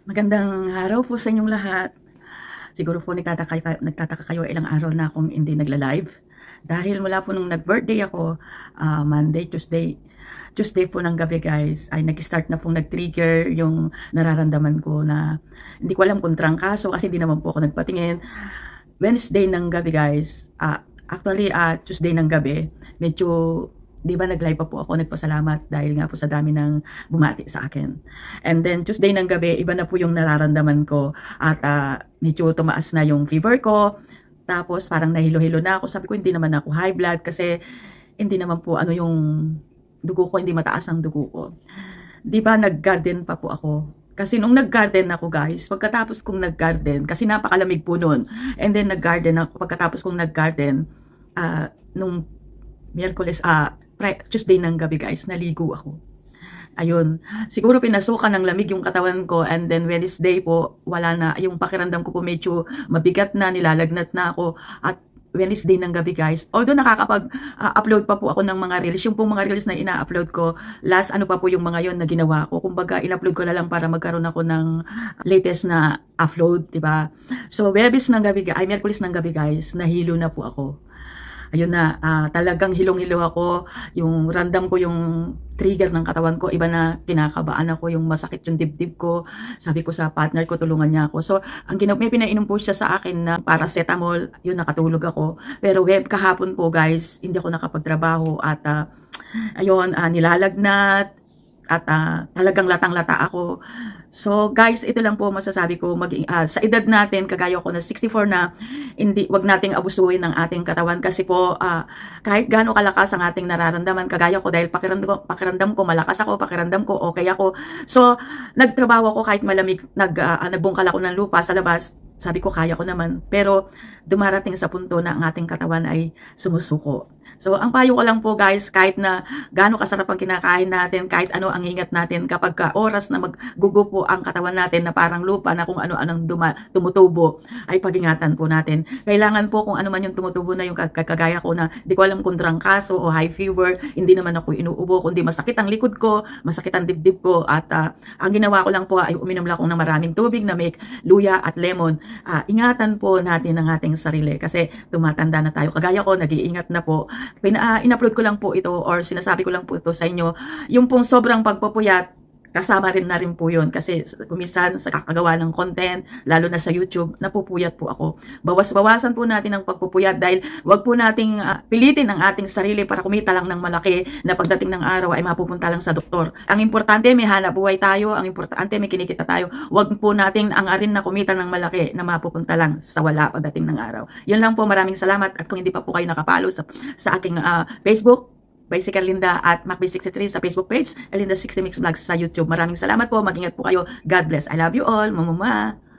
Magandang araw po sa inyong lahat. Siguro po nagtataka kayo ilang araw na akong hindi nagla-live. Dahil mula po nung nag-birthday ako, Monday, Tuesday po ng gabi guys, ay nag-start na pong nag-trigger yung nararamdaman ko na hindi ko alam kung trangkaso kasi hindi naman po ako nagpatingin. Wednesday ng gabi guys, actually Tuesday ng gabi, medyo di ba nag-live pa po ako, nagpasalamat dahil nga po sa dami ng bumati sa akin. And then Tuesday ng gabi, iba na po yung nararamdaman ko at medyo tumaas na yung fever ko. Tapos parang nahilo-hilo na ako. Sabi ko hindi naman ako high blood kasi hindi naman po ano yung dugo ko, hindi mataas ang dugo ko. Di ba nag-garden pa po ako. Kasi nung nag-garden ako guys, pagkatapos kong nag-garden, kasi napakalamig po nun. And then nag-garden ako, pagkatapos kong nag-garden, nung Miyerkules, Tuesday ng gabi guys, naligo ako. Ayun, siguro pinasukan ng lamig yung katawan ko and then Wednesday po, wala na, yung pakiramdam ko po medyo mabigat na, nilalagnat na ako at Wednesday ng gabi guys. Although nakakapag-upload pa po ako ng mga reels, yung pong mga reels na ina-upload ko, last ano pa po yung mga yon na ginawa ko. Kumbaga, in-upload ko na lang para magkaroon ako ng latest na upload, di ba? So, Miyerkules ng gabi guys, nahilo na po ako. Ayun na, talagang hilong-hilo ako, yung random ko yung trigger ng katawan ko, iba na kinakabaan ako, yung masakit yung dibdib ko. Sabi ko sa partner ko, tulungan niya ako. So, may pinainom po siya sa akin na paracetamol, yun nakatulog ako. Pero kahapon po guys, hindi ako nakapagtrabaho at ayun, nilalagnat at talagang latang-lata ako. So guys, ito lang po masasabi ko, sa edad natin, kagaya ko na 64 na, wag nating abusuhin ng ating katawan kasi po kahit gaano kalakas ang ating nararamdaman, kagaya ko dahil pakiramdam ko malakas ako, pakiramdam ko okay ako. So nagtrabaho ako kahit malamig, nagbungkal ako ng lupa sa labas. Sabi ko, kaya ko naman. Pero dumarating sa punto na ang ating katawan ay sumusuko. So, ang payo ko lang po guys, kahit na gaano kasarap ang kinakain natin, kahit ano ang ingat natin, kapag oras na maggugupo ang katawan natin na parang lupa na kung ano-anong tumutubo, ay pag-ingatan po natin. Kailangan po kung ano man yung tumutubo na yung kagaya ko na di ko alam kung trangkaso o high fever, hindi naman ako inuubo, kundi masakit ang likod ko, masakit ang dibdib ko, at ang ginawa ko lang po ay uminom lang ako ng maraming tubig na may luya at lemon. Ingatan po natin ang ating sarili kasi tumatanda na tayo. Kagaya ko, nag-iingat na po. In-upload ko lang po ito or sinasabi ko lang po ito sa inyo. Yung pong sobrang pagpupuyat, kasama rin na rin po yun kasi kuminsan sa kakagawa ng content, lalo na sa YouTube, napupuyat po ako. Bawas-bawasan po natin ang pagpupuyat dahil wag po nating pilitin ang ating sarili para kumita lang ng malaki na pagdating ng araw ay mapupunta lang sa doktor. Ang importante, may hanap buhay tayo. Ang importante, may kinikita tayo. Wag po nating angarin na kumita ng malaki na mapupunta lang sa wala pagdating ng araw. Yun lang po, maraming salamat at kung hindi pa po kayo nakapalo sa aking Facebook, Bicycle Linda at MacB63 sa Facebook page, Linda 60 Mix Vlogs sa YouTube. Maraming salamat po. Mag-ingat po kayo. God bless. I love you all. Mamuma.